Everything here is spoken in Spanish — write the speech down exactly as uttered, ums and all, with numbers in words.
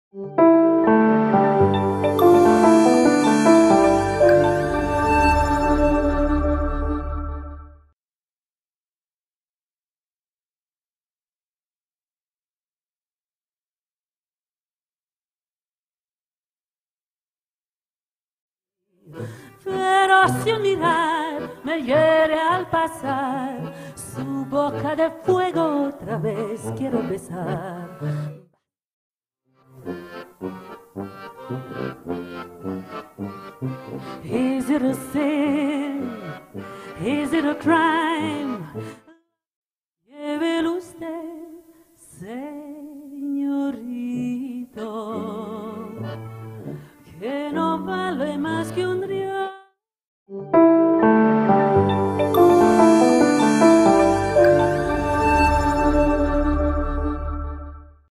Pero si un mirar me hiere al pasar, su boca de fuego otra vez quiero besar. Is it a sin? Is it a crime? Llévelo usted, señorito, que no vale más que